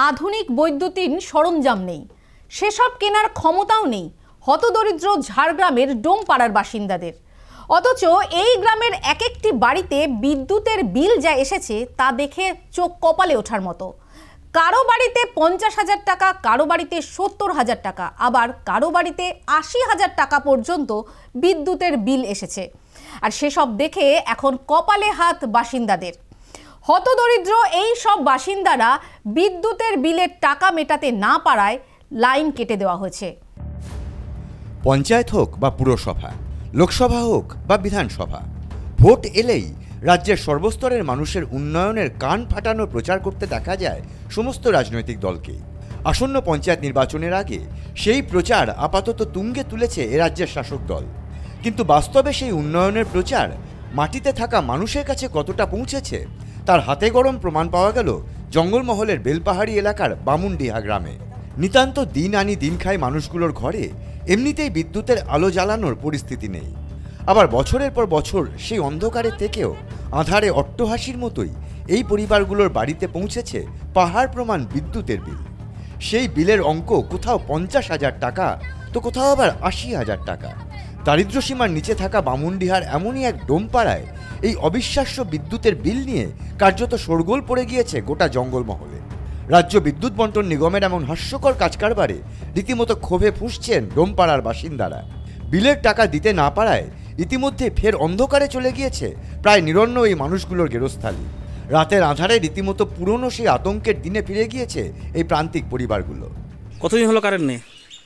আধুনিক বৈদ্যুতিন সরঞ্জাম নেই, সেসব কেনার ক্ষমতাও নেই হতদরিদ্র ঝাড়গ্রামের ডোমপাড়ার বাসিন্দাদের। অথচ এই গ্রামের এক একটি বাড়িতে বিদ্যুতের বিল যা এসেছে তা দেখে চোখ কপালে ওঠার মতো। কারো বাড়িতে 50,000 টাকা, কারো বাড়িতে 70,000 টাকা, আবার কারো বাড়িতে 80,000 টাকা পর্যন্ত বিদ্যুতের বিল এসেছে। আর সেসব দেখে এখন কপালে হাত বাসিন্দাদের। হতদরিদ্র এই সব বাসিন্দারা বিদ্যুতের বিলের টাকা মেটাতে না পারায় লাইন কেটে দেওয়া হয়েছে। পঞ্চায়েত হোক বা পুরসভা, লোকসভা হোক বা বিধানসভা, ভোট এলেই রাজ্যের সর্বস্তরের মানুষের উন্নয়নের কান ফাটানো প্রচার করতে দেখা যায় সমস্ত রাজনৈতিক দলকে। আসন্ন পঞ্চায়েত নির্বাচনের আগে সেই প্রচার আপাতত তুঙ্গে তুলেছে এ রাজ্যের শাসক দল। কিন্তু বাস্তবে সেই উন্নয়নের প্রচার মাটিতে থাকা মানুষের কাছে কতটা পৌঁছেছে তার হাতে গরম প্রমাণ পাওয়া গেল জঙ্গলমহলের বেলপাহাড়ি এলাকার বামুনডিহা গ্রামে। নিতান্ত দিন আনি দিন খায় মানুষগুলোর ঘরে এমনিতেই বিদ্যুতের আলো জ্বালানোর পরিস্থিতি নেই। আবার বছরের পর বছর সেই অন্ধকারে থেকেও আঁধারে অট্টহাসির মতোই এই পরিবারগুলোর বাড়িতে পৌঁছেছে পাহাড় প্রমাণ বিদ্যুতের বিল। সেই বিলের অঙ্ক কোথাও 50,000 টাকা, তো কোথাও আবার 80,000 টাকা। দারিদ্র্যসীমার নিচে থাকা বামুনডিহার এমনই এক ডোমপাড়ায় এই অবিশ্বাস্য বিদ্যুতের বিল নিয়ে কার্যত শোরগোল পড়ে গিয়েছে গোটা জঙ্গলমহলে। রাজ্য বিদ্যুৎ বন্টন নিগমের এমন হাস্যকর কাজকারবারে রীতিমতো ক্ষোভে ফুঁসছেন ডোমপাড়ার বাসিন্দারা। বিলের টাকা দিতে না পারায় ইতিমধ্যে ফের অন্ধকারে চলে গিয়েছে প্রায় নিরন্ন এই মানুষগুলোর গেরস্থালি। রাতের আঁধারে রীতিমতো পুরনো সেই আতঙ্কের দিনে ফিরে গিয়েছে এই প্রান্তিক পরিবারগুলো। কতদিন হলো কারেন্ট নেই?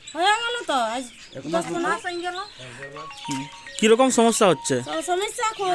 কিরকম সমস্যা হচ্ছে? সমস্যা খুব,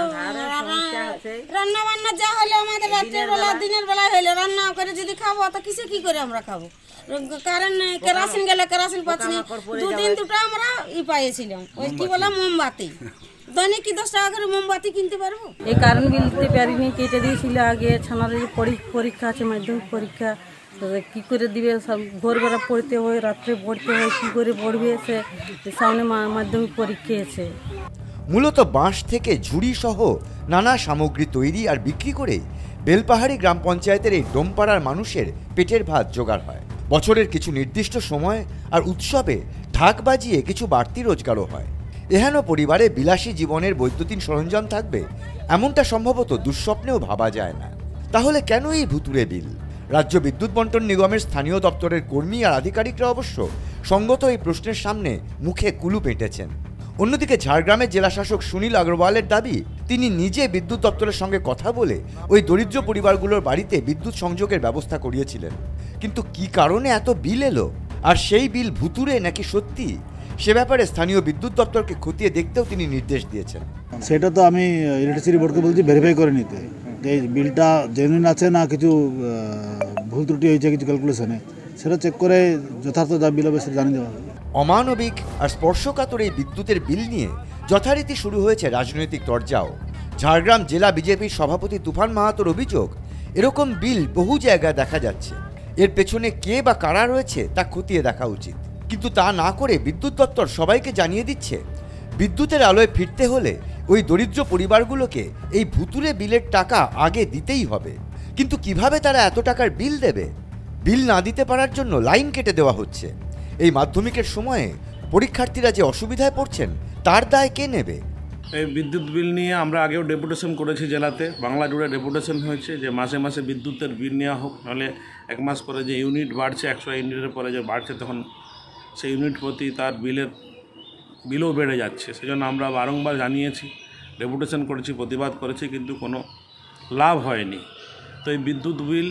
রান্না বান্না যা হলে আমাদের রাত্রের বেলা দিনের বেলা হলে রান্না করে যদি খাবো তো কিসে কি করে আমরা খাবো? কারেন্ট নেই, কেরাসিন গেলে কেরাসিন পাচ্ছি, দুদিন দুটো আমরা পাইছিলাম ওই কি বলে মোমবাতি, দৈনিক কি 10 টাকা করে মোমবাতি কিনতে পারবো? এই কারেন্ট বিল দিতে পারিনি, কেটে দিয়েছিল আগে। ছানার পরীক্ষা আছে, মাধ্যমিক পরীক্ষা, কি করে দিবে? সব ভোরবেলা পড়তে হয়, রাত্রে পড়তে হয়, কি করে পড়বে? সে সামনে মাধ্যমিক পরীক্ষা আছে। মূলত বাঁশ থেকে ঝুড়ি সহ নানা সামগ্রী তৈরি আর বিক্রি করে বেলপাহাড়ি গ্রাম পঞ্চায়েতের এই ডোমপাড়ার মানুষের পেটের ভাত জোগাড় হয়। বছরের কিছু নির্দিষ্ট সময় আর উৎসবে ঢাক বাজিয়ে কিছু বাড়তি রোজগারও হয়। এহেন পরিবারে বিলাসী জীবনের বৈদ্যুতিন সরঞ্জাম থাকবে এমনটা সম্ভবত দুঃস্বপ্নেও ভাবা যায় না। তাহলে কেন এই ভুতুড়ে বিল? রাজ্য বিদ্যুৎ বন্টন নিগমের স্থানীয় দপ্তরের কর্মী আর আধিকারিকরা অবশ্য সঙ্গত এই প্রশ্নের সামনে মুখে কুলু পেটেছেন। অন্যদিকে ঝাড়গ্রামের জেলাশাসক সুনীল আগরওয়ালের দাবি, তিনি নিজে বিদ্যুৎ দপ্তরের সঙ্গে কথা বলে ওই দরিদ্র পরিবারগুলোর বাড়িতে বিদ্যুৎ সংযোগের ব্যবস্থা করিয়েছিলেন। কিন্তু কি কারণে এত বিল এলো, আর সেই বিল ভুতুড়ে নাকি সত্যি, সে ব্যাপারে স্থানীয় বিদ্যুৎ দপ্তরকে খতিয়ে দেখতেও তিনি নির্দেশ দিয়েছেন। সেটা তো আমি ইলেকট্রিসিটি বোর্ডকে বলছি ভেরিফাই করে নিতে, যে বিলটা জেনুইন আছে না কিছু ভুল ত্রুটি হয়েছে কিছু ক্যালকুলেশনে, সেটা চেক করে যথার্থ যা বিল হবে সেটা জানিয়ে দেওয়া হবে। অমানবিক আর স্পর্শকাতর এই বিদ্যুতের বিল নিয়ে যথারীতি শুরু হয়েছে রাজনৈতিক তরজাও। ঝাড়গ্রাম জেলা বিজেপির সভাপতি তুফান মাহাতোর অভিযোগ, এরকম বিল বহু জায়গায় দেখা যাচ্ছে। এর পেছনে কে বা কারা রয়েছে তা খতিয়ে দেখা উচিত। কিন্তু তা না করে বিদ্যুৎ দপ্তর সবাইকে জানিয়ে দিচ্ছে বিদ্যুতের আলোয় ফিরতে হলে ওই দরিদ্র পরিবারগুলোকে এই ভুতুরে বিলের টাকা আগে দিতেই হবে। কিন্তু কিভাবে তারা এত টাকার বিল দেবে? বিল না দিতে পারার জন্য লাইন কেটে দেওয়া হচ্ছে। এই মাধ্যমিকের সময়ে পরীক্ষার্থীরা যে অসুবিধায় পড়ছেন তার দায় কে নেবে? এই বিদ্যুৎ বিল নিয়ে আমরা আগেও ডেপুটেশন করেছি জেলাতে, বাংলা জুড়ে ডেপুটেশন হয়েছে যে মাসে মাসে বিদ্যুতের বিল নেওয়া হোক, নাহলে 1 মাস পরে যে ইউনিট বাড়ছে, 100 ইউনিটের পরে যে বাড়ছে, তখন সেই ইউনিট প্রতি তার বিলও বেড়ে যাচ্ছে। সেজন্য আমরা বারংবার জানিয়েছি, ডেপুটেশন করেছি, প্রতিবাদ করেছি, কিন্তু কোনো লাভ হয়নি। তো এই বিদ্যুৎ বিল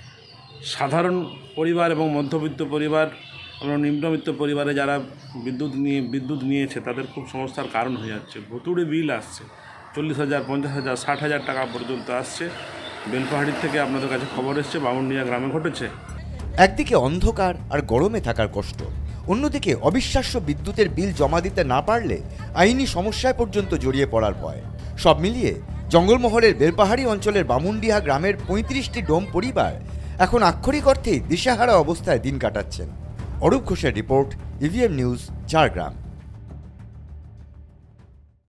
সাধারণ পরিবার এবং মধ্যবিত্ত পরিবার এবং নিম্নবিত্ত পরিবারে যারা বিদ্যুৎ নিয়েছে তাদের খুব সমস্যার কারণ হয়ে যাচ্ছে। ভুতুড়ে বিল আসছে, 40,000, 50,000, 60,000 টাকা পর্যন্ত আসছে। বেলপাহাড়ির থেকে আপনাদের কাছে খবর এসছে, বামুনডিহা গ্রামে ঘটেছে। একদিকে অন্ধকার আর গরমে থাকার কষ্ট, অন্যদিকে অবিশ্বাস্য বিদ্যুতের বিল জমা দিতে না পারলে আইনি সমস্যায় পর্যন্ত জড়িয়ে পড়ার ভয়। সব মিলিয়ে জঙ্গলমহলের বেলপাহাড়ি অঞ্চলের বামুনডিহা গ্রামের 35টি ডোম পরিবার এখন আক্ষরিক অর্থেই দিশেহারা অবস্থায় দিন কাটাচ্ছেন। অরূপ ঘোষের রিপোর্ট, ইভিএম নিউজ, ঝাড়গ্রাম।